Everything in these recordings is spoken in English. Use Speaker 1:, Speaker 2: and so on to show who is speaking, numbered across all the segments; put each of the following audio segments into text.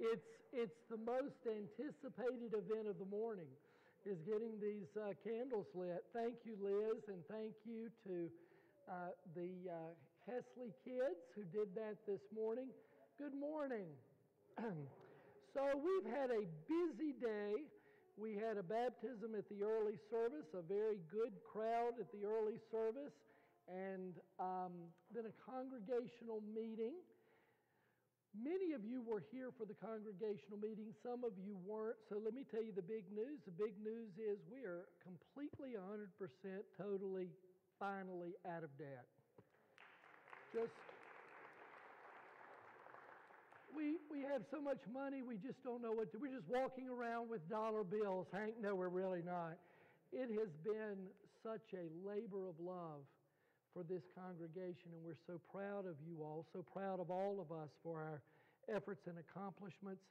Speaker 1: It's the most anticipated event of the morning, is getting these candles lit. Thank you, Liz, and thank you to the Hesley kids who did that this morning. Good morning. So we've had a busy day. We had a baptism at the early service, a very good crowd at the early service, and then a congregational meeting. Many of you were here for the congregational meeting. Some of you weren't. So let me tell you the big news. The big news is we are completely 100% totally, finally out of debt. We have so much money, we just don't know what to. We're just walking around with dollar bills. Hank, no, we're really not. It has been such a labor of love for this congregation, and we're so proud of you all, so proud of all of us for our efforts and accomplishments.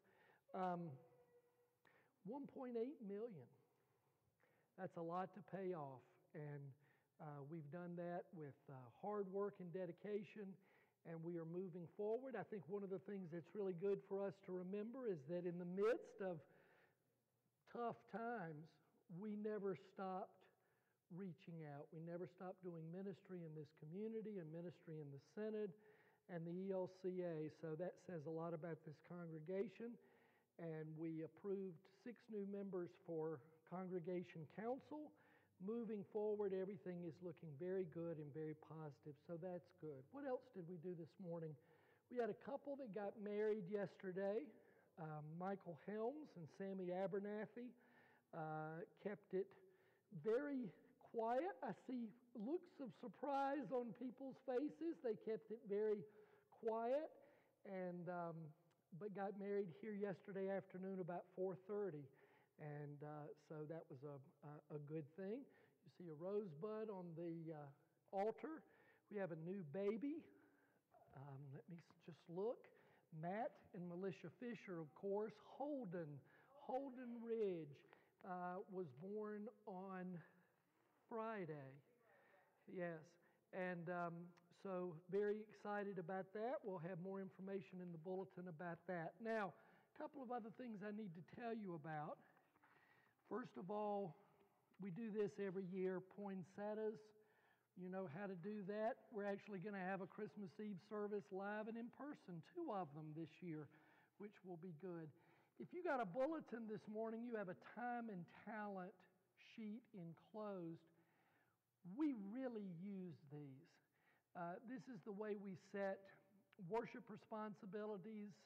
Speaker 1: 1.8 million. That's a lot to pay off, and we've done that with hard work and dedication, and we are moving forward. I think one of the things that's really good for us to remember is that in the midst of tough times, we never stopped reaching out. We never stopped doing ministry in this community and ministry in the Synod and the ELCA. So that says a lot about this congregation. And we approved 6 new members for Congregation Council. Moving forward, everything is looking very good and very positive. So that's good. What else did we do this morning? We had a couple that got married yesterday. Michael Helms and Sammy Abernathy kept it very quiet. I see looks of surprise on people's faces. They kept it very quiet, and but got married here yesterday afternoon about 4:30, and so that was a good thing. You see a rosebud on the altar. We have a new baby. Let me just look. Matt and Militia Fisher, of course. Holden Ridge was born on Friday. Yes. And so very excited about that. We'll have more information in the bulletin about that. Now, a couple of other things I need to tell you about. First of all, we do this every year, poinsettias. You know how to do that. We're actually going to have a Christmas Eve service live and in person, 2 of them this year, which will be good. If you got a bulletin this morning, you have a time and talent sheet enclosed. We really use these. This is the way we set worship responsibilities,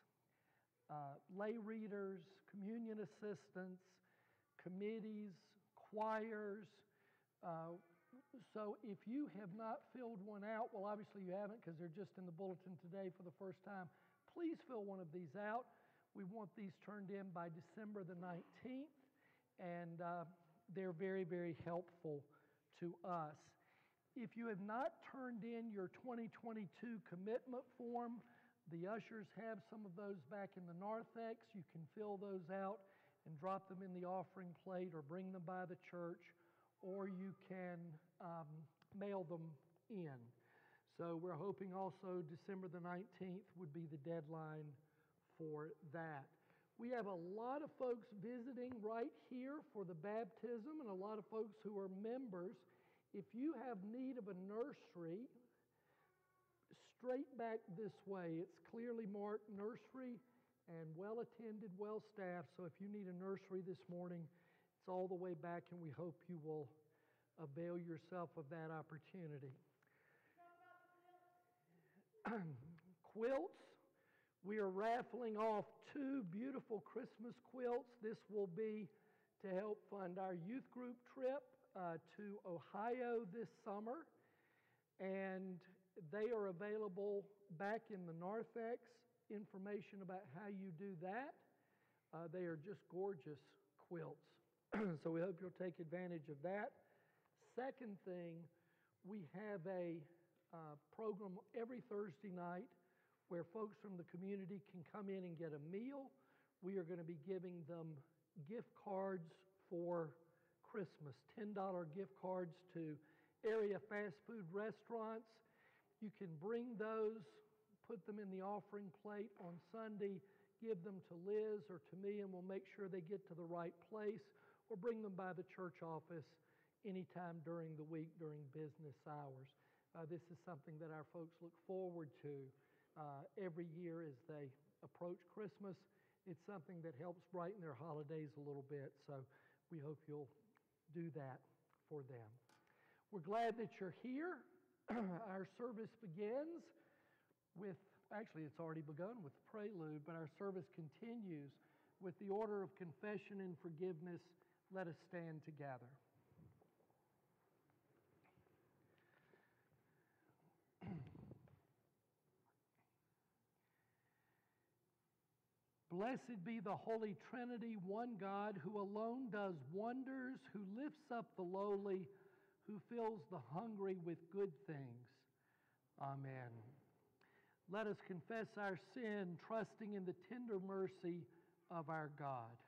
Speaker 1: lay readers, communion assistants, committees, choirs. So if you have not filled one out, well, obviously you haven't because they're just in the bulletin today for the first time. Please fill one of these out. We want these turned in by December the 19th, and they're very, very helpful to us. If you have not turned in your 2022 commitment form, the ushers have some of those back in the narthex. You can fill those out and drop them in the offering plate or bring them by the church, or you can mail them in. So we're hoping also December the 19th would be the deadline for that. We have a lot of folks visiting right here for the baptism and a lot of folks who are members. If you have need of a nursery, straight back this way. It's clearly marked nursery and well attended, well staffed. So if you need a nursery this morning, it's all the way back, and we hope you will avail yourself of that opportunity. Quilts. We are raffling off 2 beautiful Christmas quilts. This will be to help fund our youth group trip to Ohio this summer. And they are available back in the narthex. Information about how you do that. They are just gorgeous quilts. So we hope you'll take advantage of that. Second thing, we have a program every Thursday night where folks from the community can come in and get a meal. We are going to be giving them gift cards for Christmas, $10 gift cards to area fast food restaurants. You can bring those, put them in the offering plate on Sunday, give them to Liz or to me, and we'll make sure they get to the right place, or bring them by the church office anytime during the week during business hours. This is something that our folks look forward to every year as they approach Christmas. It's something that helps brighten their holidays a little bit, so we hope you'll do that for them. We're glad that you're here. Our service begins with, actually it's already begun with prelude, but our service continues with the order of confession and forgiveness. Let us stand together. Blessed be the Holy Trinity, one God, who alone does wonders, who lifts up the lowly, who fills the hungry with good things. Amen. Let us confess our sin, trusting in the tender mercy of our God.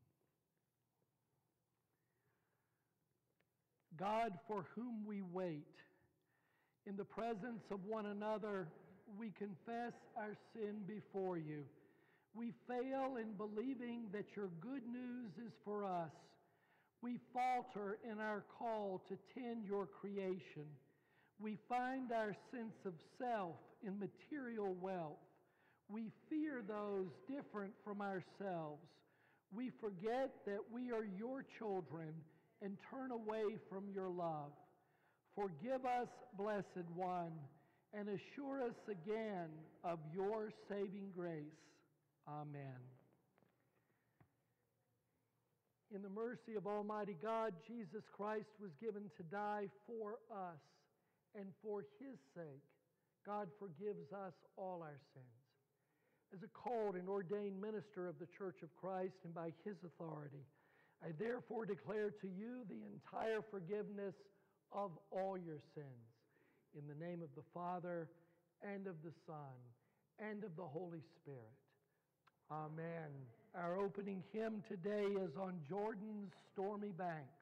Speaker 1: God, for whom we wait, in the presence of one another, we confess our sin before you. We fail in believing that your good news is for us. We falter in our call to tend your creation. We find our sense of self in material wealth. We fear those different from ourselves. We forget that we are your children and turn away from your love. Forgive us, Blessed One, and assure us again of your saving grace. Amen. In the mercy of Almighty God, Jesus Christ was given to die for us, and for his sake, God forgives us all our sins. As a called and ordained minister of the Church of Christ and by his authority, I therefore declare to you the entire forgiveness of all your sins. In the name of the Father, and of the Son, and of the Holy Spirit. Amen. Our opening hymn today is On Jordan's Stormy Banks.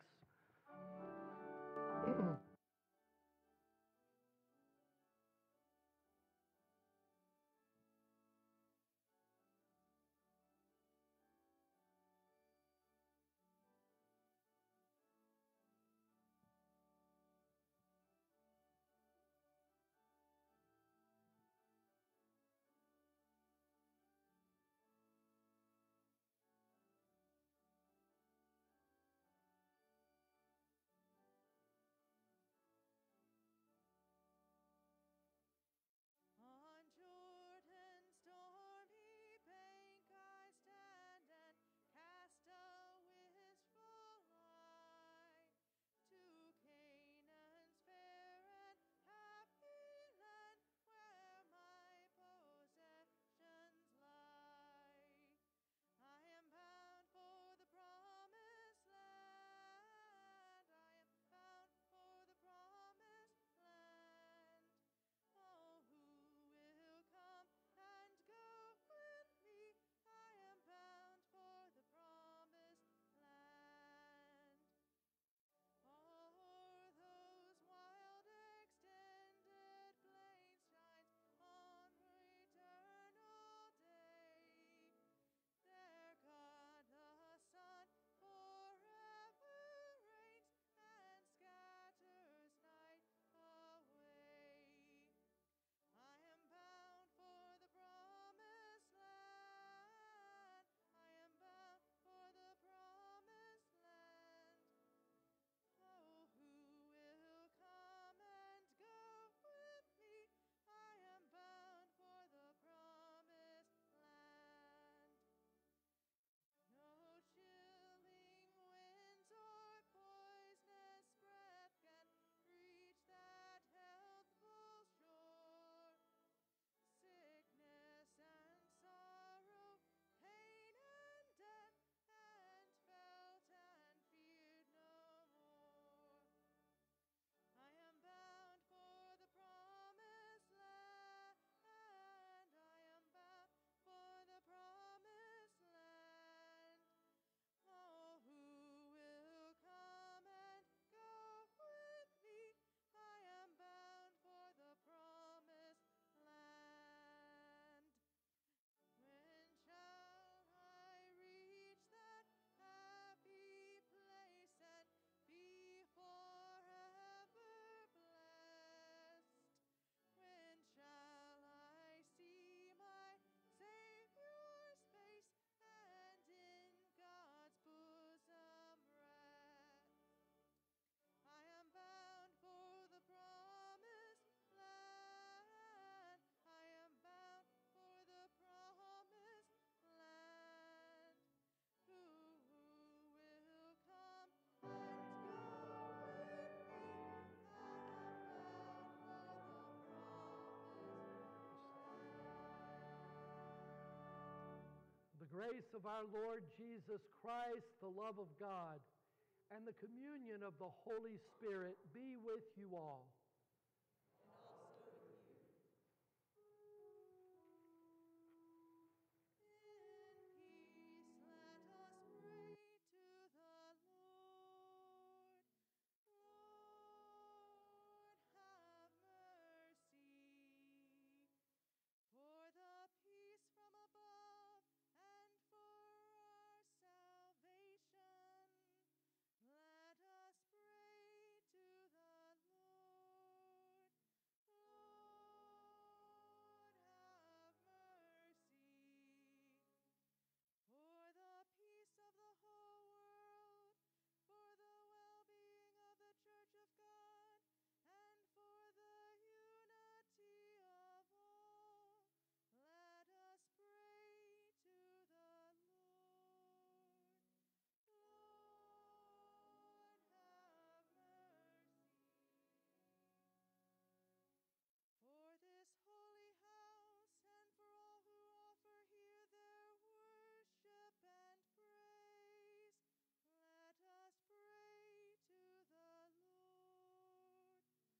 Speaker 1: The grace of our Lord Jesus Christ, the love of God, and the communion of the Holy Spirit be with you all.
Speaker 2: And also with you. In peace, let us pray to the Lord. Lord, have mercy. For the peace from above and for our salvation, let us pray to the Lord. Lord, have mercy. For the peace of the whole world, for the well-being of the Church of God, and for the unity of all, let us pray to the Lord. Lord, have mercy. For this holy house and for all who offer here their worship and praise, let us pray to the Lord.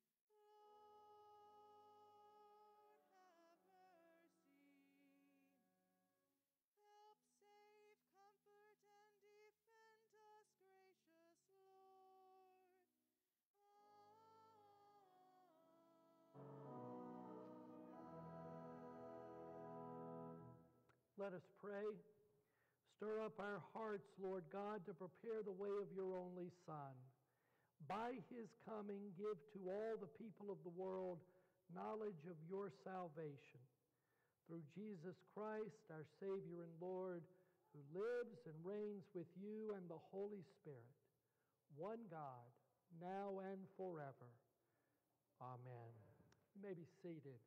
Speaker 2: Lord, have mercy. Help, save, comfort, and defend us, gracious Lord.
Speaker 1: Let us pray. Stir up our hearts, Lord God, to prepare the way of your only Son. By his coming, give to all the people of the world knowledge of your salvation. Through Jesus Christ, our Savior and Lord, who lives and reigns with you and the Holy Spirit, one God, now and forever. Amen. You may be seated.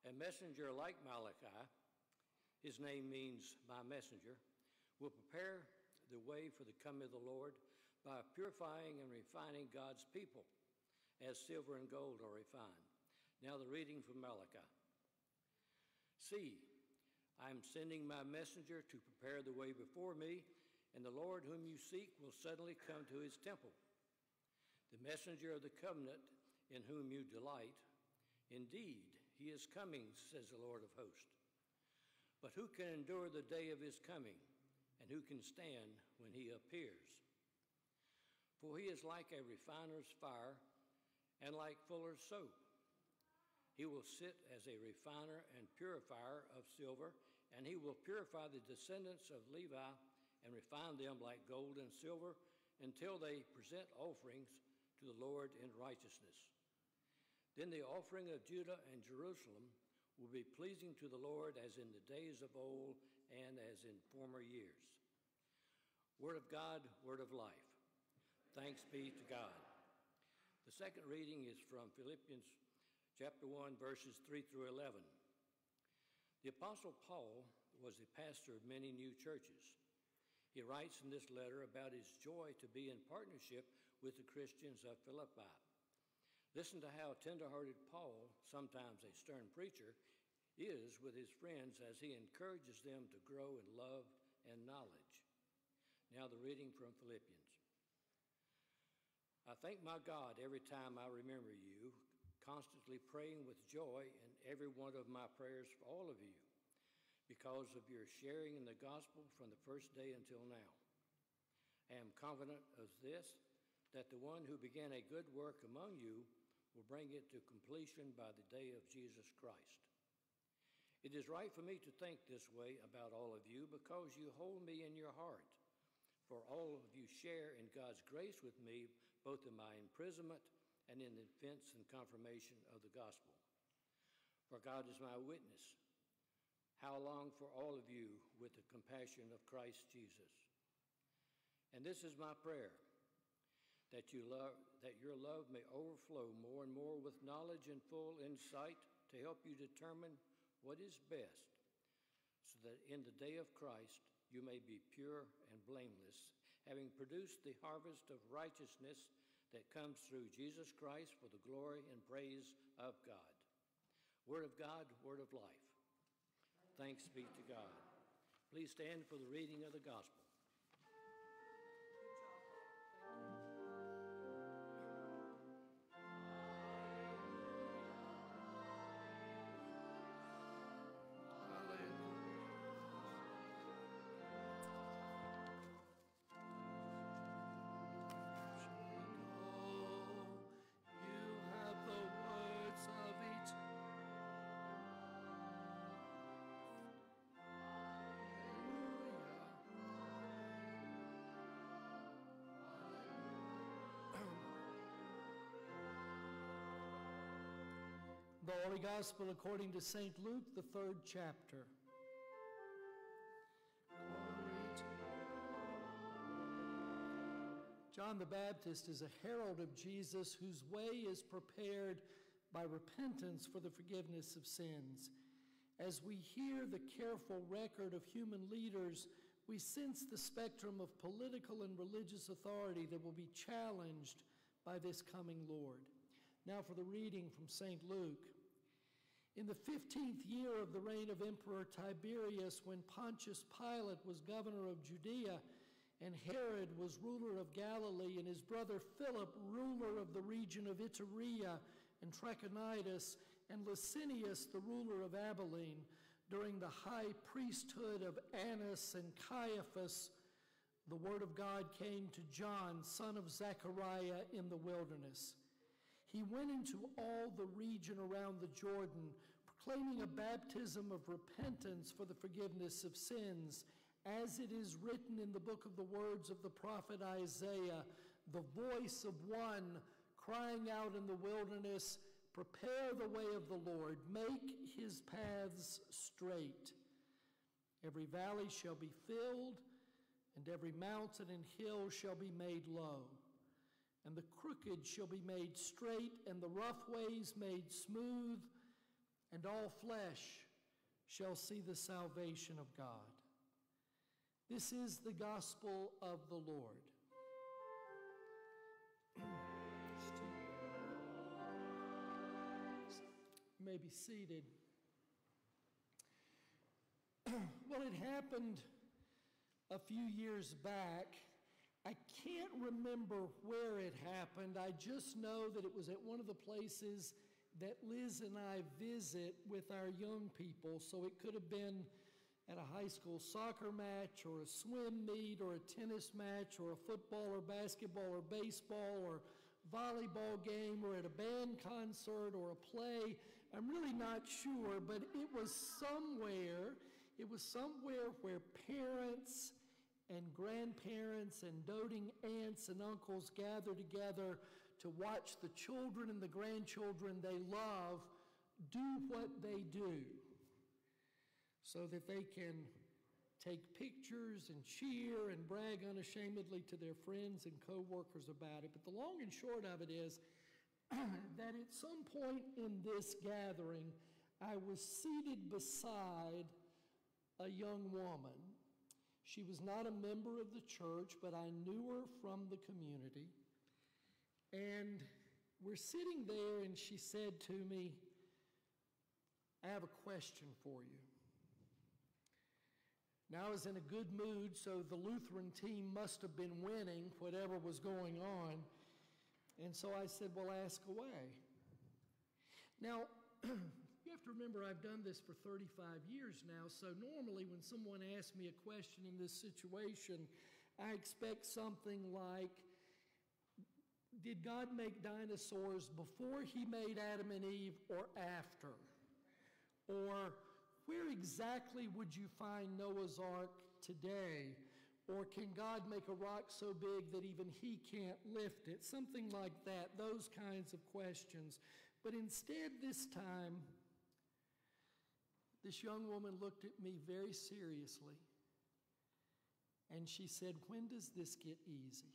Speaker 3: A messenger like Malachi, his name means my messenger, will prepare the way for the coming of the Lord by purifying and refining God's people as silver and gold are refined. Now the reading from Malachi. See, I am sending my messenger to prepare the way before me, and the Lord whom you seek will suddenly come to his temple. The messenger of the covenant in whom you delight, indeed, he is coming, says the Lord of hosts. But who can endure the day of his coming, and who can stand when he appears? For he is like a refiner's fire and like fuller's soap. He will sit as a refiner and purifier of silver, and he will purify the descendants of Levi and refine them like gold and silver until they present offerings to the Lord in righteousness. Then the offering of Judah and Jerusalem will be pleasing to the Lord as in the days of old and as in former years. Word of God, word of life. Thanks be to God. The second reading is from Philippians chapter 1, verses 3 through 11. The Apostle Paul was the pastor of many new churches. He writes in this letter about his joy to be in partnership with the Christians of Philippi. Listen to how tender-hearted Paul, sometimes a stern preacher, is with his friends as he encourages them to grow in love and knowledge. Now the reading from Philippians. I thank my God every time I remember you, constantly praying with joy in every one of my prayers for all of you, because of your sharing in the gospel from the first day until now. I am confident of this, that the one who began a good work among you will bring it to completion by the day of Jesus Christ. It is right for me to think this way about all of you because you hold me in your heart, for all of you share in God's grace with me, both in my imprisonment and in the defense and confirmation of the gospel. For God is my witness, how I long for all of you with the compassion of Christ Jesus. And this is my prayer, that your love may overflow more and more with knowledge and full insight to help you determine what is best, so that in the day of Christ you may be pure and blameless, having produced the harvest of righteousness that comes through Jesus Christ for the glory and praise of God. Word of God, word of life. Thanks be to God. Please stand for the reading of the gospel.
Speaker 1: The Holy Gospel according to St. Luke, the 3rd chapter. John the Baptist is a herald of Jesus whose way is prepared by repentance for the forgiveness of sins. As we hear the careful record of human leaders, we sense the spectrum of political and religious authority that will be challenged by this coming Lord. Now for the reading from St. Luke. In the 15th year of the reign of Emperor Tiberius, when Pontius Pilate was governor of Judea, and Herod was ruler of Galilee, and his brother Philip ruler of the region of Iturea and Trachonitis, and Licinius the ruler of Abilene, during the high priesthood of Annas and Caiaphas, the word of God came to John, son of Zechariah, in the wilderness. He went into all the region around the Jordan, proclaiming a baptism of repentance for the forgiveness of sins, as it is written in the book of the words of the prophet Isaiah, the voice of one crying out in the wilderness, prepare the way of the Lord, make his paths straight. Every valley shall be filled, and every mountain and hill shall be made low. And the crooked shall be made straight, and the rough ways made smooth, and all flesh shall see the salvation of God. This is the gospel of the Lord. You may be seated. Well, it happened a few years back. I can't remember where it happened. I just know that it was at one of the places that Liz and I visit with our young people. So it could have been at a high school soccer match or a swim meet or a tennis match or a football or basketball or baseball or volleyball game or at a band concert or a play. I'm really not sure, but it was somewhere where parents and grandparents and doting aunts and uncles gather together to watch the children and the grandchildren they love do what they do so that they can take pictures and cheer and brag unashamedly to their friends and co-workers about it. But the long and short of it is that at some point in this gathering, I was seated beside a young woman. She was not a member of the church, but I knew her from the community. And we're sitting there, and she said to me, "I have a question for you." Now, I was in a good mood, so the Lutheran team must have been winning whatever was going on. And so I said, "Well, ask away." Now, you have to remember, I've done this for 35 years now, so normally when someone asks me a question in this situation, I expect something like, did God make dinosaurs before he made Adam and Eve or after? Or where exactly would you find Noah's Ark today? Or can God make a rock so big that even he can't lift it? Something like that, those kinds of questions. But instead this time, this young woman looked at me very seriously, and she said, "When does this get easy?"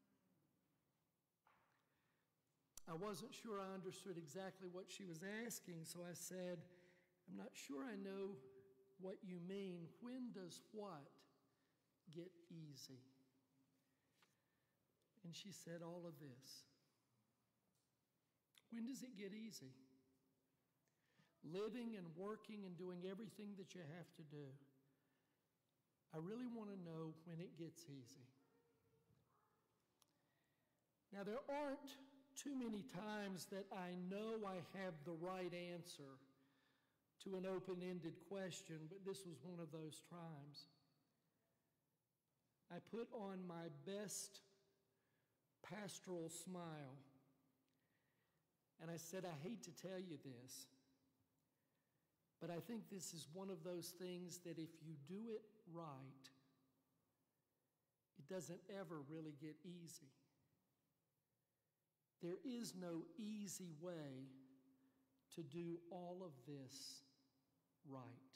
Speaker 1: I wasn't sure I understood exactly what she was asking, so I said, "I'm not sure I know what you mean. When does what get easy?" And she said all of this. When does it get easy? Living and working and doing everything that you have to do. I really want to know when it gets easy. Now, there aren't too many times that I know I have the right answer to an open-ended question, but this was one of those times. I put on my best pastoral smile, and I said, "I hate to tell you this, but I think this is one of those things that if you do it right, it doesn't ever really get easy. There is no easy way to do all of this right."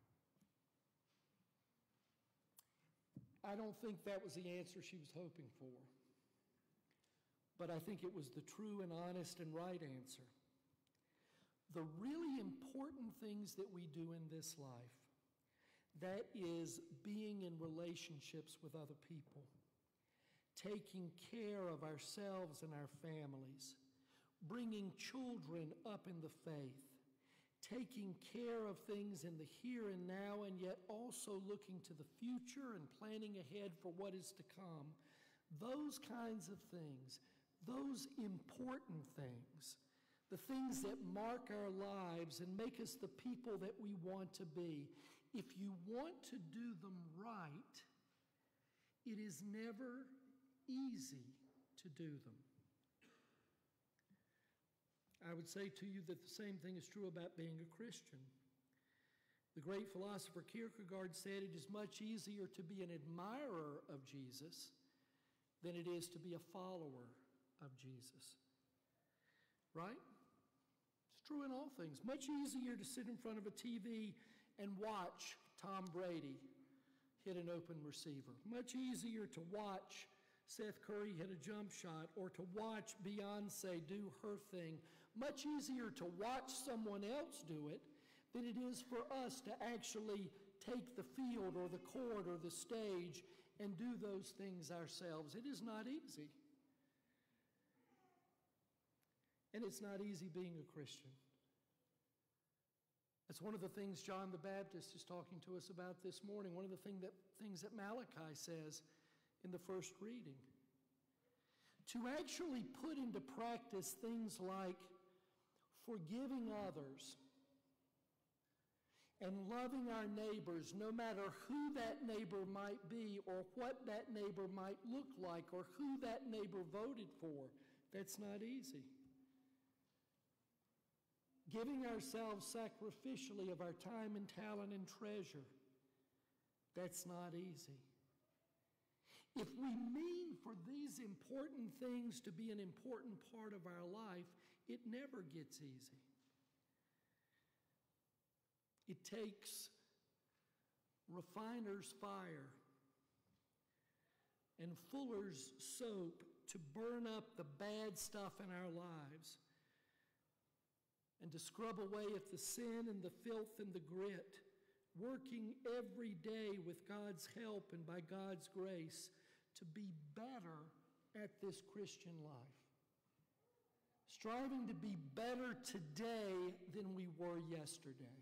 Speaker 1: I don't think that was the answer she was hoping for, but I think it was the true and honest and right answer. The really important things that we do in this life, that is being in relationships with other people, taking care of ourselves and our families, bringing children up in the faith, taking care of things in the here and now, and yet also looking to the future and planning ahead for what is to come. Those kinds of things, those important things, the things that mark our lives and make us the people that we want to be, if you want to do them right, it is never easy to do them. I would say to you that the same thing is true about being a Christian. The great philosopher Kierkegaard said it is much easier to be an admirer of Jesus than it is to be a follower of Jesus. Right? It's true in all things. Much easier to sit in front of a TV and watch Tom Brady hit an open receiver. Much easier to watch Seth Curry hit a jump shot or to watch Beyonce do her thing. Much easier to watch someone else do it than it is for us to actually take the field or the court or the stage and do those things ourselves. It is not easy. And it's not easy being a Christian. That's one of the things John the Baptist is talking to us about this morning. One of the things that Malachi says in the first reading. To actually put into practice things like forgiving others and loving our neighbors, no matter who that neighbor might be or what that neighbor might look like or who that neighbor voted for, that's not easy. Giving ourselves sacrificially of our time and talent and treasure, that's not easy. If we mean for these important things to be an important part of our life, it never gets easy. It takes refiner's fire and fuller's soap to burn up the bad stuff in our lives and to scrub away at the sin and the filth and the grit, working every day with God's help and by God's grace to be better at this Christian life. Striving to be better today than we were yesterday.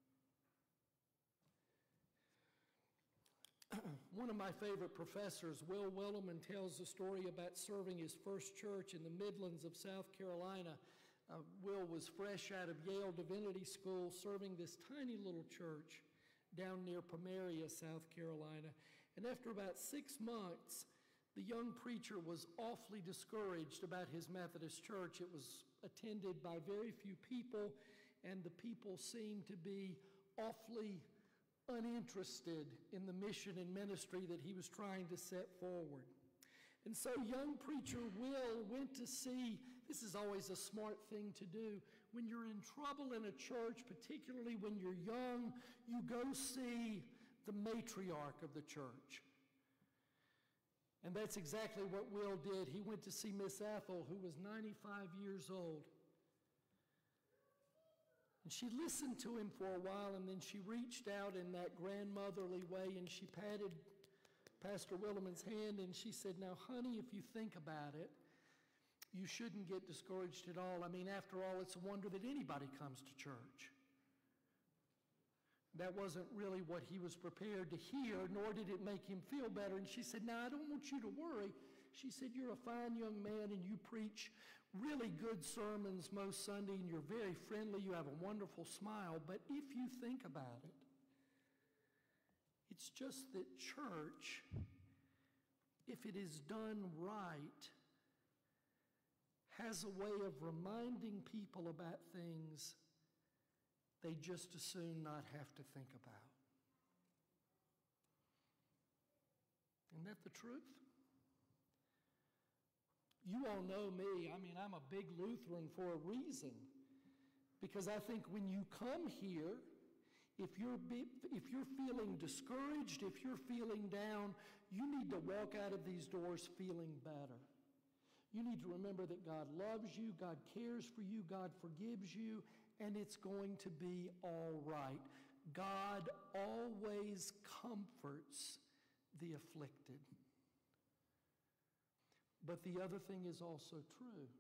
Speaker 1: One of my favorite professors, Will Willimon, tells a story about serving his first church in the Midlands of South Carolina. Will was fresh out of Yale Divinity School serving this tiny little church down near Pomeria, South Carolina. And after about 6 months, the young preacher was awfully discouraged about his Methodist church. It was attended by very few people, and the people seemed to be awfully uninterested in the mission and ministry that he was trying to set forward. And so young preacher Will went to see, this is always a smart thing to do, when you're in trouble in a church, particularly when you're young, you go see the matriarch of the church. And that's exactly what Will did. He went to see Miss Ethel, who was 95 years old. And she listened to him for a while, and then she reached out in that grandmotherly way, and she patted Pastor Williman's hand, and she said, "Now, honey, if you think about it, you shouldn't get discouraged at all. I mean, after all, it's a wonder that anybody comes to church." That wasn't really what he was prepared to hear, nor did it make him feel better. And she said, "Now, I don't want you to worry." She said, "You're a fine young man, and you preach really good sermons most Sunday, and you're very friendly. You have a wonderful smile. But if you think about it, it's just that church, if it is done right, has a way of reminding people about things they just as soon not have to think about." Isn't that the truth? You all know me. I mean, I'm a big Lutheran for a reason. Because I think when you come here, if you're feeling discouraged, if you're feeling down, you need to walk out of these doors feeling better. You need to remember that God loves you, God cares for you, God forgives you, and it's going to be all right. God always comforts the afflicted. But the other thing is also true.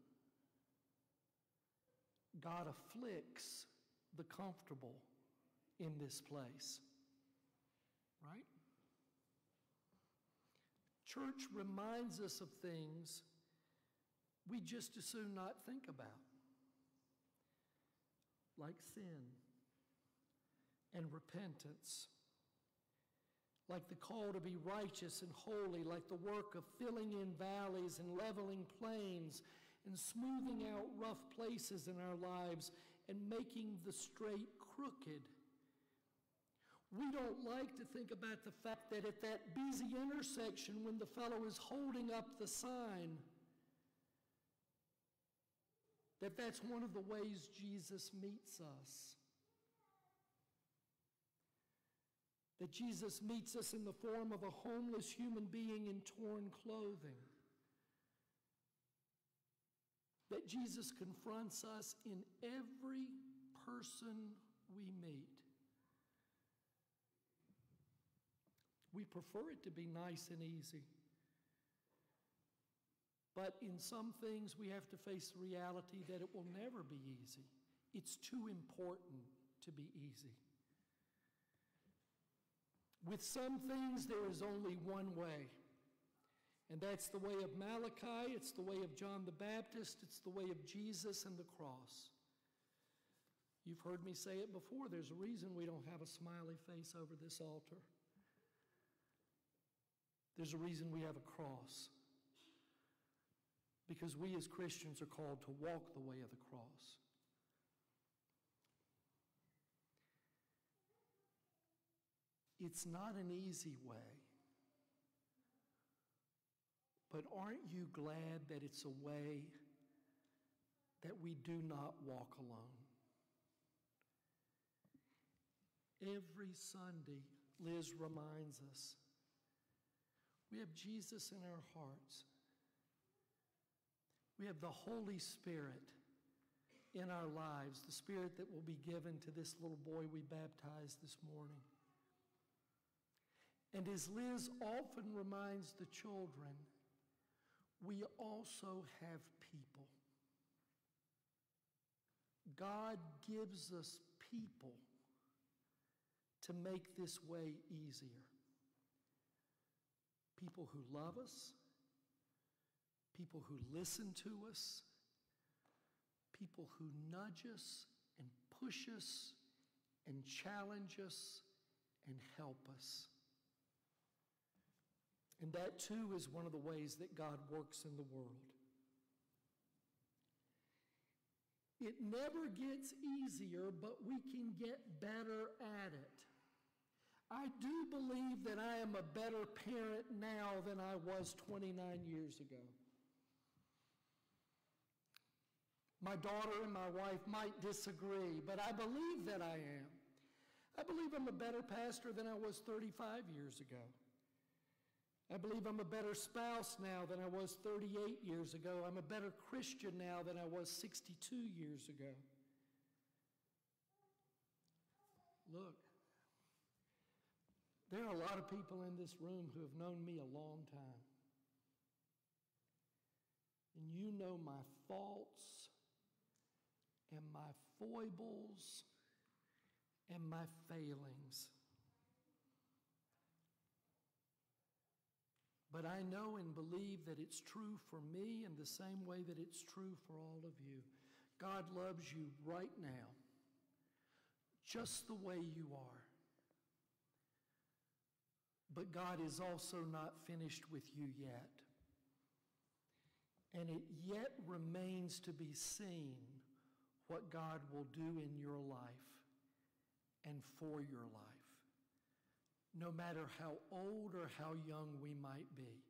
Speaker 1: God afflicts the comfortable in this place. Right? Church reminds us of things we just as soon not think about, like sin and repentance, like the call to be righteous and holy, like the work of filling in valleys and leveling plains and smoothing out rough places in our lives and making the straight crooked. We don't like to think about the fact that at that busy intersection when the fellow is holding up the sign, that's one of the ways Jesus meets us. That Jesus meets us in the form of a homeless human being in torn clothing. that Jesus confronts us in every person we meet. We prefer it to be nice and easy. But in some things, we have to face the reality that it will never be easy. It's too important to be easy. With some things, there is only one way. And that's the way of Malachi, it's the way of John the Baptist, it's the way of Jesus and the cross. You've heard me say it before, there's a reason we don't have a smiley face over this altar. There's a reason we have a cross. Because we as Christians are called to walk the way of the cross. It's not an easy way. But aren't you glad that it's a way that we do not walk alone? Every Sunday, Liz reminds us, we have Jesus in our hearts. We have the Holy Spirit in our lives, the Spirit that will be given to this little boy we baptized this morning. And as Liz often reminds the children, we also have people. God gives us people to make this way easier. People who love us, people who listen to us, people who nudge us and push us and challenge us and help us. And that too is one of the ways that God works in the world. It never gets easier, but we can get better at it. I do believe that I am a better parent now than I was 29 years ago. My daughter and my wife might disagree, but I believe that I am. I believe I'm a better pastor than I was 35 years ago. I believe I'm a better spouse now than I was 38 years ago. I'm a better Christian now than I was 62 years ago. Look, there are a lot of people in this room who have known me a long time. And you know my faults and my foibles and my failings. But I know and believe that it's true for me in the same way that it's true for all of you. God loves you right now, just the way you are. But God is also not finished with you yet. And it yet remains to be seen what God will do in your life and for your life, no matter how old or how young we might be.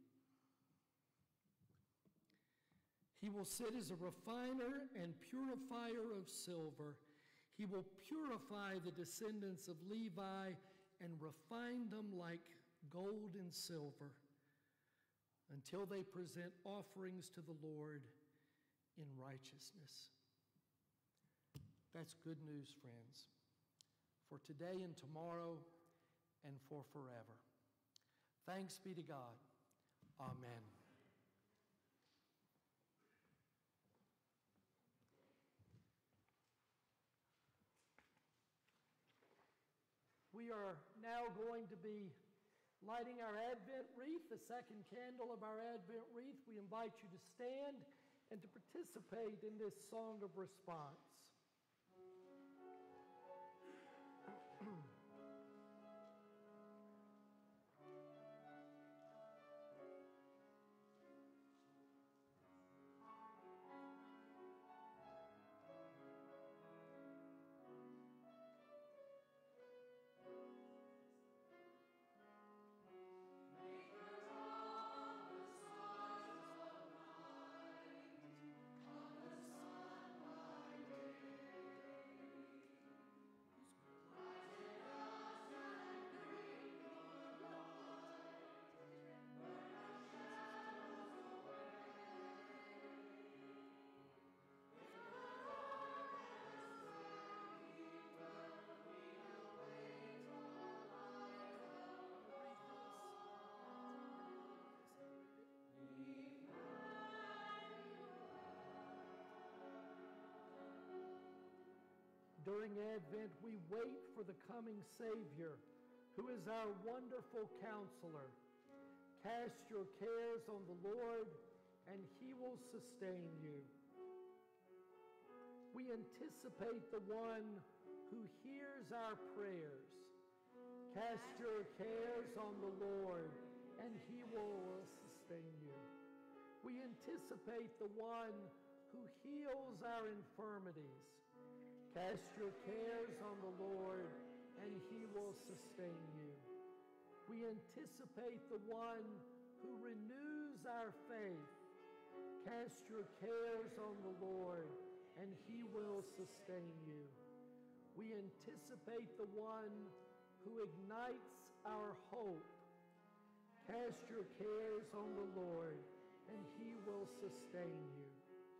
Speaker 1: He will sit as a refiner and purifier of silver. He will purify the descendants of Levi and refine them like gold and silver until they present offerings to the Lord in righteousness. That's good news, friends, for today and tomorrow and for forever. Thanks be to God. Amen. We are now going to be lighting our Advent wreath, the second candle of our Advent wreath. We invite you to stand and to participate in this song of response.
Speaker 4: Rise
Speaker 1: During Advent, we wait for the coming Savior, who is our wonderful counselor. Cast your cares on the Lord, and he will sustain you. We anticipate the one who hears our prayers. Cast your cares on the Lord, and he will sustain you. We anticipate the one who heals our infirmities. Cast your cares on the Lord, and he will sustain you. We anticipate the one who renews our faith. Cast your cares on the Lord, and he will sustain you. We anticipate the one who ignites our hope. Cast your cares on the Lord, and he will sustain you.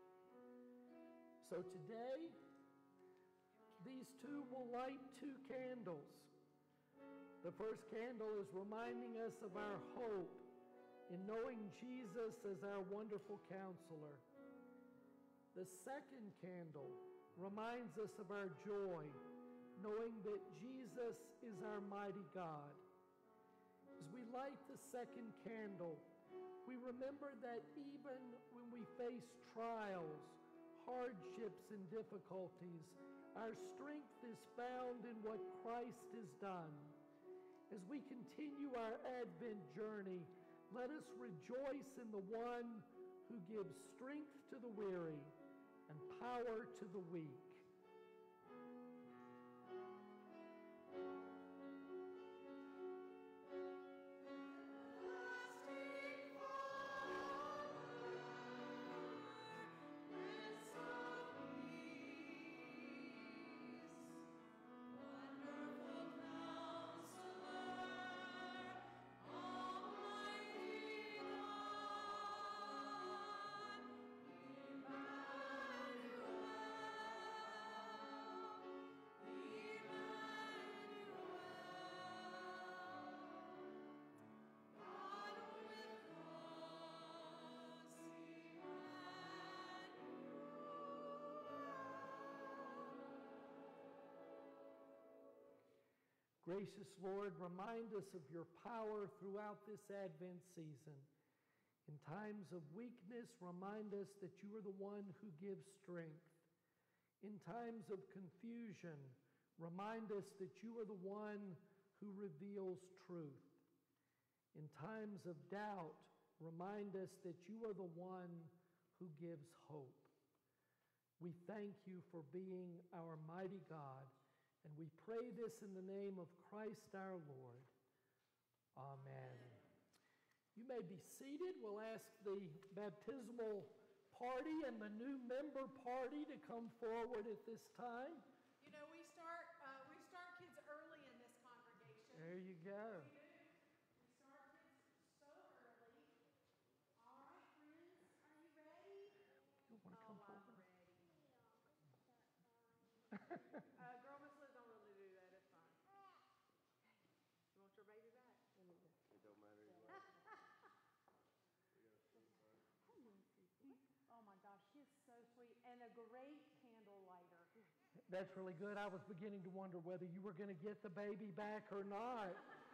Speaker 1: So today, these two will light two candles. The first candle is reminding us of our hope in knowing Jesus as our wonderful counselor. The second candle reminds us of our joy, knowing that Jesus is our mighty God. As we light the second candle, we remember that even when we face trials, hardships, and difficulties, our strength is found in what Christ has done. As we continue our Advent journey, let us rejoice in the one who gives strength to the weary and power to the weak. Gracious Lord, remind us of your power throughout this Advent season. In times of weakness, remind us that you are the one who gives strength. In times of confusion, remind us that you are the one who reveals truth. In times of doubt, remind us that you are the one who gives hope. We thank you for being our mighty God. And we pray this in the name of Christ our Lord. Amen. You may be seated. We'll ask the baptismal party and the new member party to come forward at this time.
Speaker 2: You know, we start kids early in this congregation.
Speaker 1: There you go.
Speaker 2: We start kids so early. All right, friends, are you ready?
Speaker 1: You want to come forward?
Speaker 2: I'm ready. Girl, Miss Liz don't really do that. It's fine. You want your baby back?
Speaker 4: It don't matter either way.
Speaker 2: Oh my gosh, she's so sweet and a great candle lighter.
Speaker 1: That's really good. I was beginning to wonder whether you were going to get the baby back or not.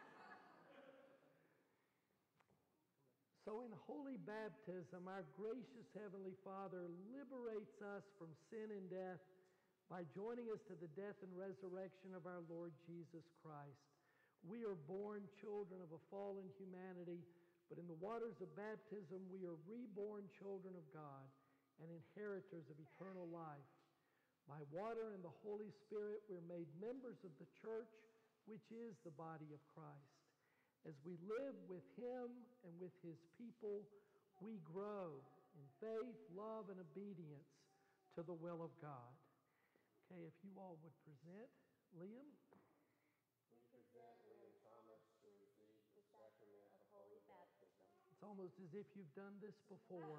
Speaker 1: So in holy baptism, our gracious Heavenly Father liberates us from sin and death by joining us to the death and resurrection of our Lord Jesus Christ. We are born children of a fallen humanity, but in the waters of baptism, we are reborn children of God and inheritors of eternal life. By water and the Holy Spirit, we're made members of the church, which is the body of Christ. As we live with him and with his people, we grow in faith, love, and obedience to the will of God. Okay, if you all would present Liam.
Speaker 4: We present Liam Thomas to receive the sacrament of holy baptism.
Speaker 1: It's almost as if you've done this before.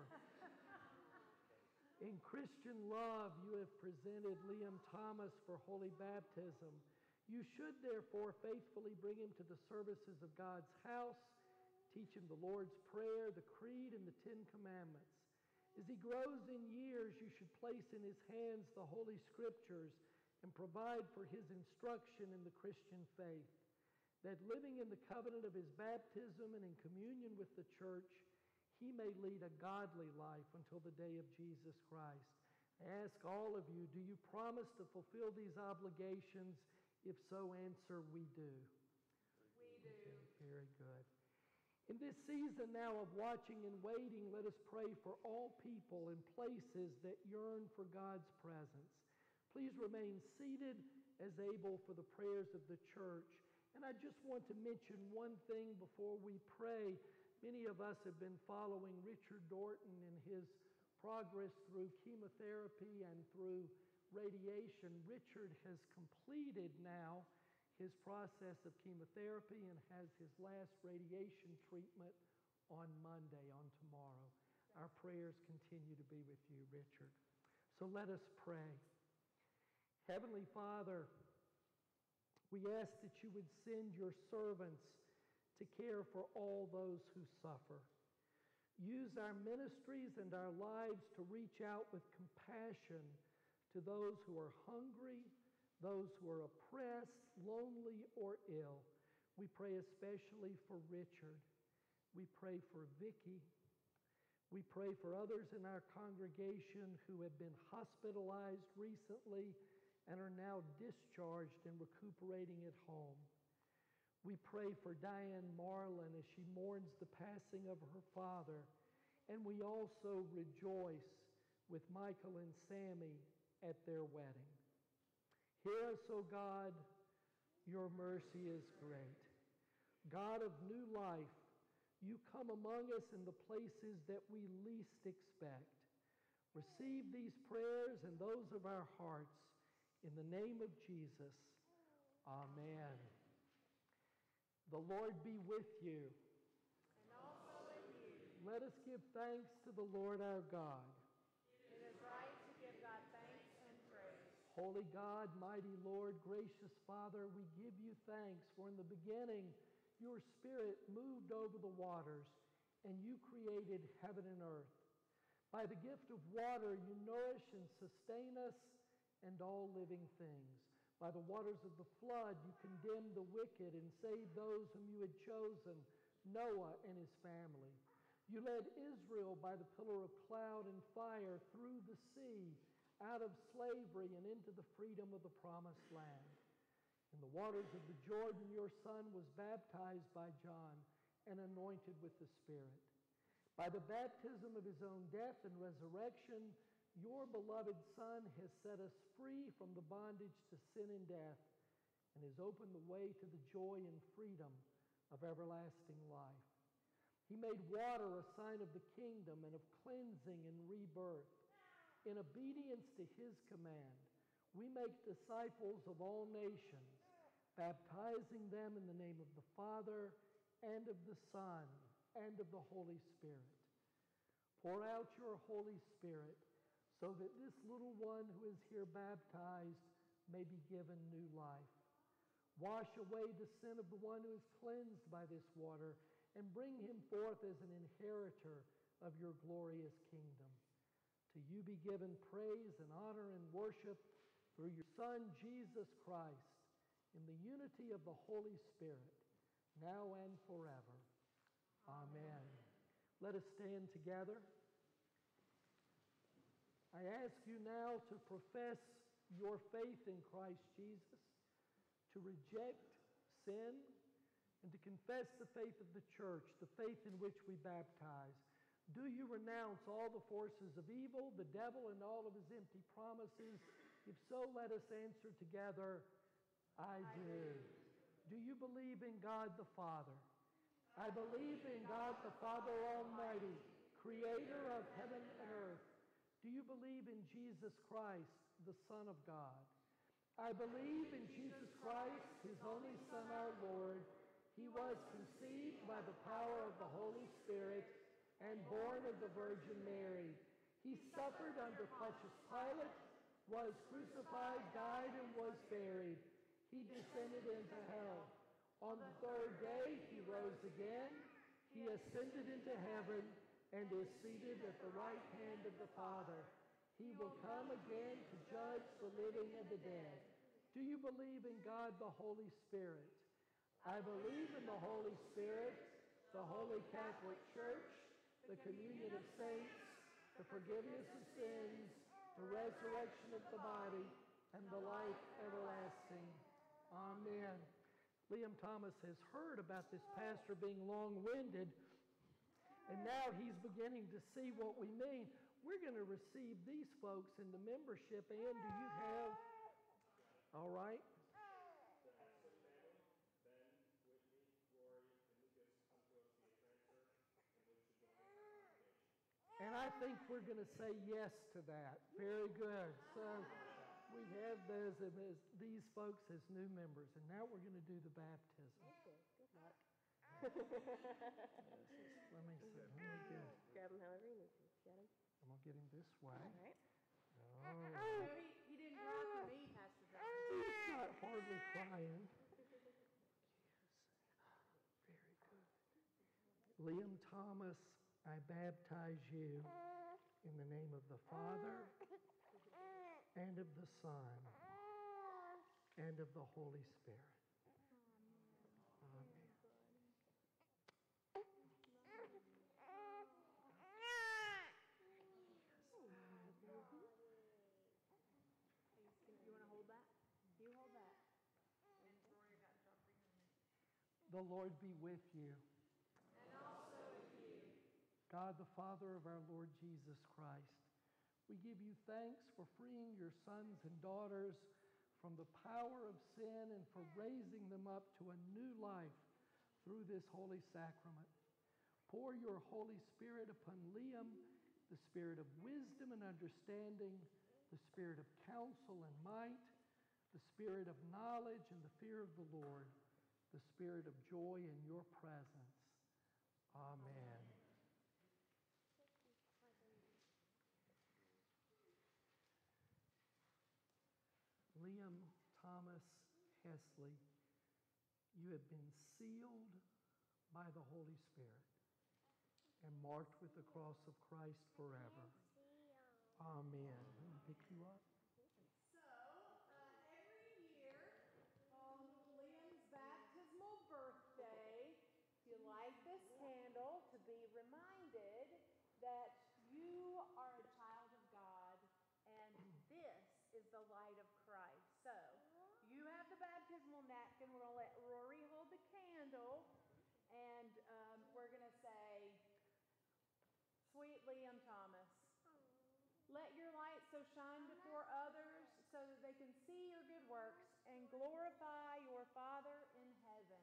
Speaker 1: In Christian love, you have presented Liam Thomas for holy baptism. You should therefore faithfully bring him to the services of God's house, teach him the Lord's Prayer, the Creed, and the Ten Commandments. As he grows in years, you should place in his hands the Holy Scriptures and provide for his instruction in the Christian faith, that living in the covenant of his baptism and in communion with the church, he may lead a godly life until the day of Jesus Christ. I ask all of you, do you promise to fulfill these obligations? If so, answer, we do.
Speaker 2: We do.
Speaker 1: Okay, very good. In this season now of watching and waiting, let us pray for all people and places that yearn for God's presence. Please remain seated as able for the prayers of the church. And I just want to mention one thing before we pray. Many of us have been following Richard Dorton in his progress through chemotherapy and through radiation. Richard has completed now his process of chemotherapy and has his last radiation treatment on Monday, on tomorrow. Our prayers continue to be with you, Richard. So let us pray. Heavenly Father, we ask that you would send your servants to care for all those who suffer. Use our ministries and our lives to reach out with compassion to those who are hungry, those who are oppressed, lonely, or ill. We pray especially for Richard. We pray for Vicky. We pray for others in our congregation who have been hospitalized recently and are now discharged and recuperating at home. We pray for Diane Marlin as she mourns the passing of her father. And we also rejoice with Michael and Sammy at their wedding. Hear us, O God, your mercy is great. God of new life, you come among us in the places that we least expect. Receive these prayers and those of our hearts in the name of Jesus. Amen. The Lord be with you.
Speaker 2: And also with you.
Speaker 1: Let us give thanks to the Lord our God.
Speaker 2: It is right to give God thanks and praise.
Speaker 1: Holy God, mighty Lord, gracious Father, we give you thanks, for in the beginning your Spirit moved over the waters, and you created heaven and earth. By the gift of water, you nourish and sustain us and all living things. By the waters of the flood, you condemned the wicked and saved those whom you had chosen, Noah and his family. You led Israel by the pillar of cloud and fire through the sea, out of slavery and into the freedom of the promised land. In the waters of the Jordan, your son was baptized by John and anointed with the Spirit. By the baptism of his own death and resurrection, your beloved Son has set us free from the bondage to sin and death and has opened the way to the joy and freedom of everlasting life. He made water a sign of the kingdom and of cleansing and rebirth. In obedience to his command, we make disciples of all nations, baptizing them in the name of the Father and of the Son and of the Holy Spirit. Pour out your Holy Spirit so that this little one who is here baptized may be given new life. Wash away the sin of the one who is cleansed by this water and bring him forth as an inheritor of your glorious kingdom. To you be given praise and honor and worship through your Son, Jesus Christ, in the unity of the Holy Spirit, now and forever. Amen. Let us stand together. I ask you now to profess your faith in Christ Jesus, to reject sin, and to confess the faith of the church, the faith in which we baptize. Do you renounce all the forces of evil, the devil, and all of his empty promises? If so, let us answer together, I do. Do you believe in God the Father? I believe in God the Father Almighty, creator of heaven and earth. Do you believe in Jesus Christ, the Son of God? I believe in Jesus Christ, his only Son, our Lord. He was conceived by the power of the Holy Spirit and born of the Virgin Mary. He suffered under Pontius Pilate, was crucified, died, and was buried. He descended into hell. On the third day, he rose again. He ascended into heaven and is seated at the right hand of the Father. He will come again to judge the living and the dead. Do you believe in God the Holy Spirit? I believe in the Holy Spirit, the Holy Catholic Church, the communion of saints, the forgiveness of sins, the resurrection of the body, and the life everlasting. Amen. Liam Thomas has heard about this pastor being long-winded, and now he's beginning to see what we mean. We're going to receive these folks into membership. Ann, do you have? All right. And I think we're going to say yes to that. Very good. So we have these folks as new members, and now we're going to do the baptism.
Speaker 4: Okay, good luck.
Speaker 1: Let me see. Let me get it.
Speaker 4: Grab him however you need to. Get him?
Speaker 1: I'm going to get him this way.
Speaker 4: All right.
Speaker 1: Oh,
Speaker 2: No, he didn't cry for me, Pastor John.
Speaker 1: he's not hardly crying. Yes. Very good. Liam Thomas, I baptize you in the name of the Father and of the Son and of the Holy Spirit. Amen.
Speaker 2: You want to hold that? You hold that.
Speaker 1: The Lord be with you.
Speaker 2: And also with you.
Speaker 1: God, the Father of our Lord Jesus Christ, we give you thanks for freeing your sons and daughters from the power of sin and for raising them up to a new life through this holy sacrament. Pour your Holy Spirit upon Liam, the spirit of wisdom and understanding, the spirit of counsel and might, the spirit of knowledge and the fear of the Lord, the spirit of joy in your presence. Amen. Liam Thomas Hesley, you have been sealed by the Holy Spirit and marked with the cross of Christ forever. Amen. Let me pick you up.
Speaker 2: So, every year on Liam's baptismal birthday, you light this candle to be reminded that you are a child of God and this is the light of Christ. So, you have the baptismal napkin. We're going to let Rory hold the candle and we're going to say, Sweet Liam Thomas, let your light so shine before others so that they can see your good works and glorify your Father in heaven.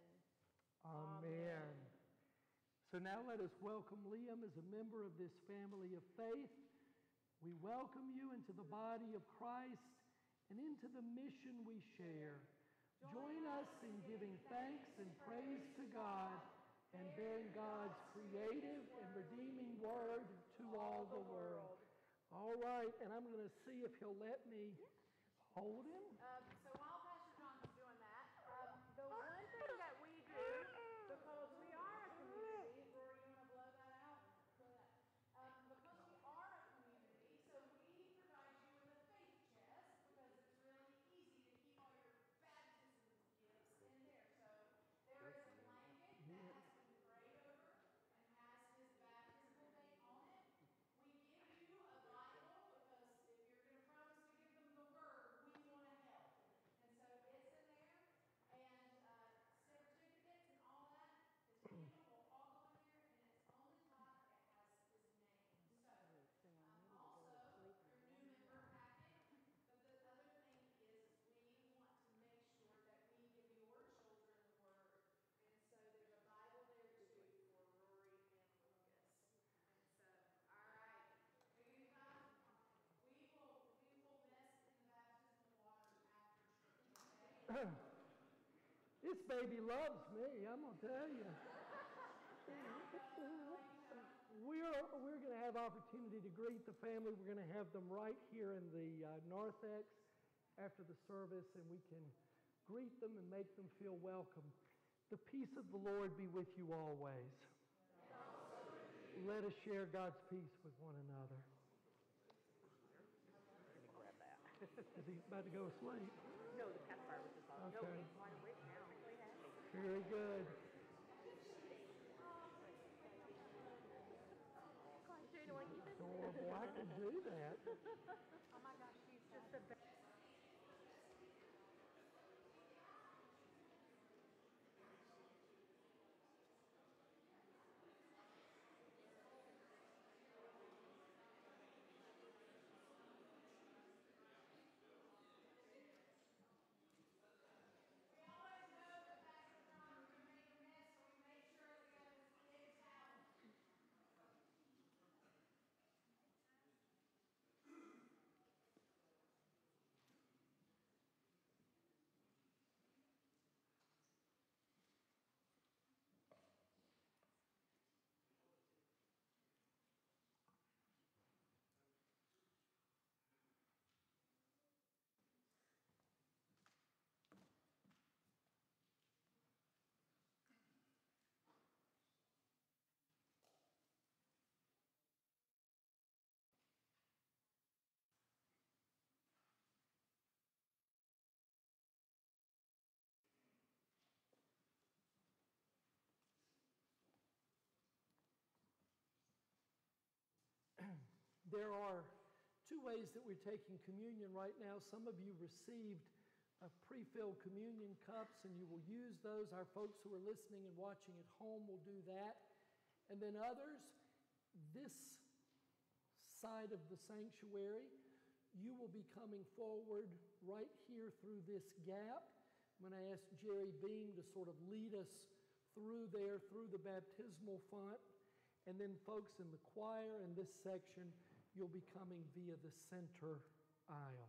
Speaker 1: Amen. So now let us welcome Liam as a member of this family of faith. We welcome you into the body of Christ and into the mission we share. Join us in giving thanks and praise to God and bearing God's creative and redeeming word to all the world. All right, and I'm going to see if he'll let me hold him.
Speaker 2: So while Pastor John's doing that, the one thing that we do, because we are a community, Rory, you want to blow that out? Blow that. Because we are a community, so we provide you with a faith chest because it's really easy to keep all your baptism gifts in there. So there is a blanket that has been prayed over and has his baptismal date on it. We give you a Bible because if you're going to promise to give them the Word, we want to help. And so it's in there, and certificates and all that is will all go in there, and it's on the top. It has his name. So also your new member packet. But the other thing is we want to make sure that we give your children the Word, and so there's a Bible there too for Rory and Lucas. And so, all right, we will mess in the baptismal waters after church. Okay?
Speaker 1: This baby loves me, I'm going to tell you. We're going to have opportunity to greet the family. We're going to have them right here in the narthex after the service, and we can greet them and make them feel welcome. The peace of the Lord be with you always. Let us share God's peace with one another. Is he about to go to sleep?
Speaker 5: No, the pacifier was just on. No,
Speaker 1: Okay.
Speaker 5: he's wide awake now. Really happy.
Speaker 1: Very good.
Speaker 5: Cartoon, want to keep it?
Speaker 1: Adorable. I can do that.
Speaker 5: Oh my gosh, she's just the best.
Speaker 1: There are two ways that we're taking communion right now. Some of you received pre-filled communion cups, and you will use those. Our folks who are listening and watching at home will do that. And then others, this side of the sanctuary, you will be coming forward right here through this gap. I'm going to ask Jerry Beam to sort of lead us through there, through the baptismal font. And then folks in the choir in this section, you'll be coming via the center aisle.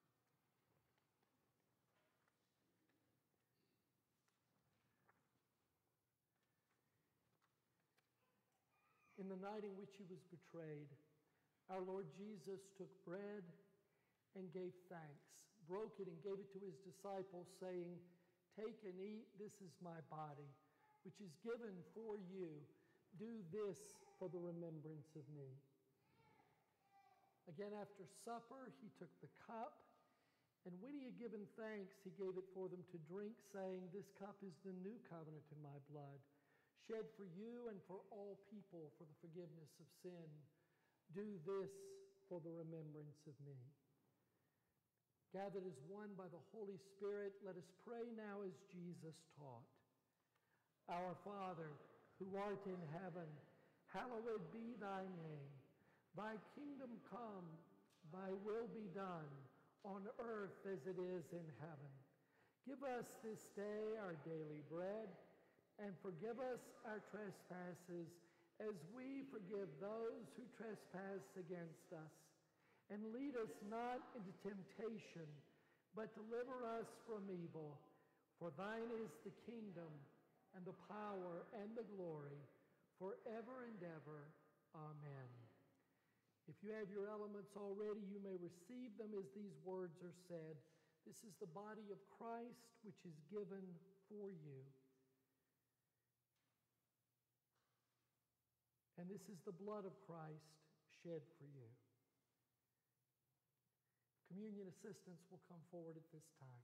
Speaker 1: In the night in which he was betrayed, our Lord Jesus took bread and gave thanks, broke it and gave it to his disciples, saying, "Take and eat, this is my body, which is given for you. Do this for the remembrance of me." Again, after supper, he took the cup, and when he had given thanks, he gave it for them to drink, saying, "This cup is the new covenant in my blood, shed for you and for all people for the forgiveness of sin. Do this for the remembrance of me." Gathered as one by the Holy Spirit, let us pray now as Jesus taught. Our Father, who art in heaven, hallowed be thy name. Thy kingdom come, thy will be done, on earth as it is in heaven. Give us this day our daily bread, and forgive us our trespasses, as we forgive those who trespass against us. And lead us not into temptation, but deliver us from evil. For thine is the kingdom, and the power, and the glory, forever and ever. Amen. If you have your elements already, you may receive them as these words are said. This is the body of Christ, which is given for you. And this is the blood of Christ shed for you. Communion assistants will come forward at this time.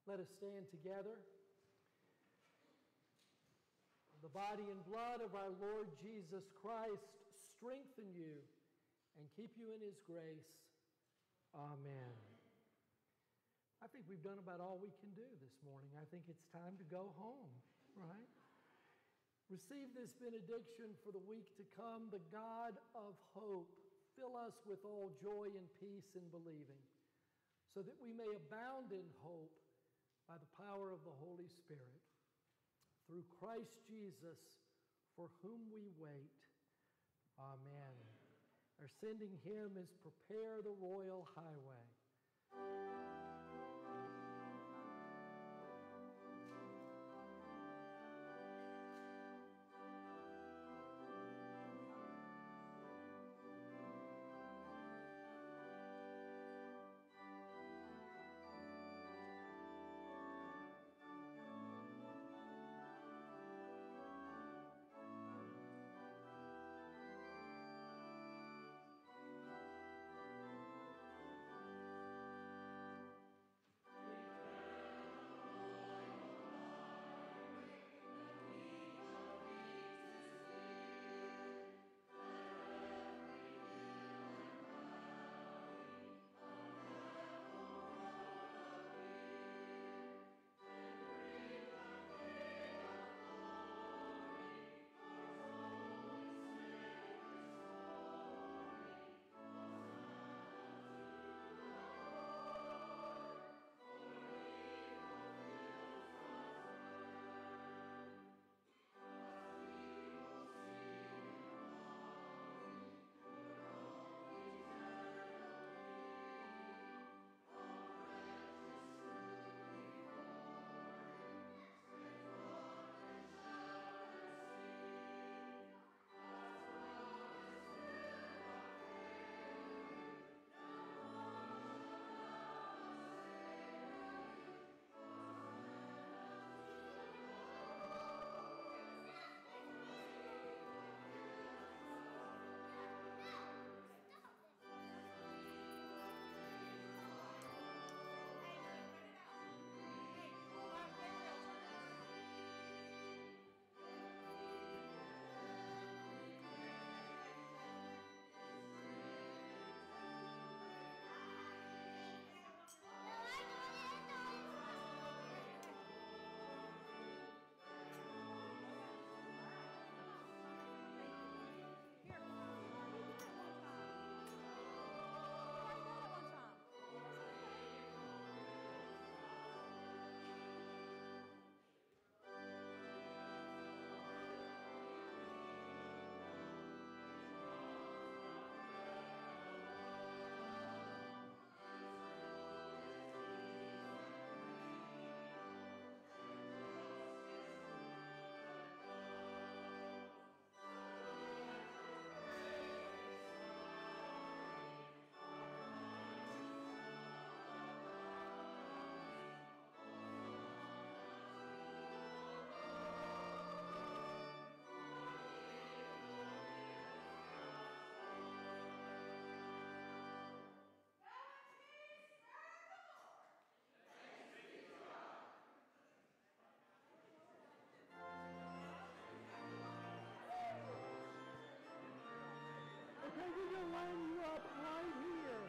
Speaker 1: Let us stand together. The body and blood of our Lord Jesus Christ strengthen you and keep you in his grace. Amen. I think we've done about all we can do this morning. I think it's time to go home, right? Receive this benediction for the week to come. The God of hope fill us with all joy and peace in believing, so that we may abound in hope by the power of the Holy Spirit. Through Christ Jesus, for whom we wait. Amen. Our sending hymn is Prepare the Royal Highway. Okay, we're going to line you up right here.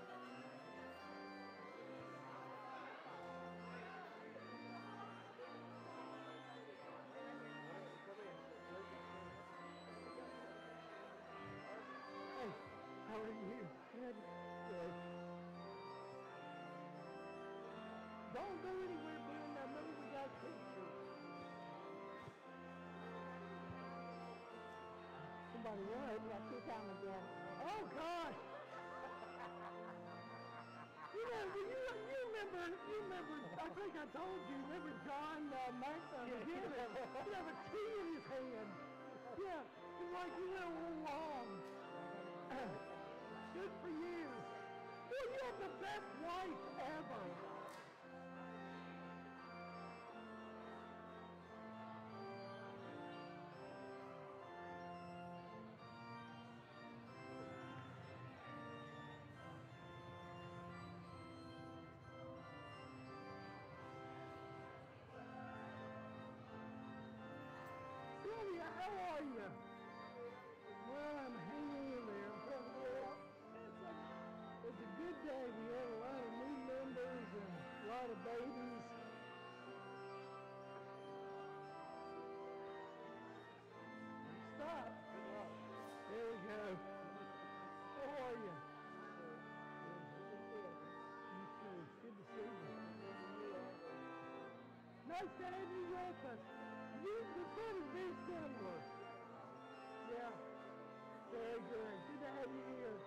Speaker 1: Hey, how are you? Good. Good. Don't go anywhere, Ben. I know we got pictures. Somebody what?
Speaker 5: Yeah, two time again.
Speaker 1: Oh, gosh! You remember, I think I told you, remember John McDonough? He had a key in his hand. Yeah, it's like you went a little long. Good for you. Well, you have the best wife ever. the babies. Stop. There we go. How are you? You too. Good to see you. Nice to have you with us. You the fun is very similar. Yeah. Very good. Good to have you here.